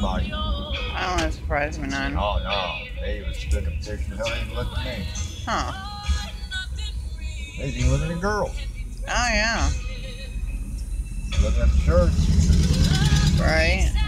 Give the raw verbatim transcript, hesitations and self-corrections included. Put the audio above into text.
everybody. I don't surprise me none. Oh no, they was looking at pictures. Hell, they even looked at me. Huh. They was even looking at girls. Oh, yeah. Looking at the shirts. Right.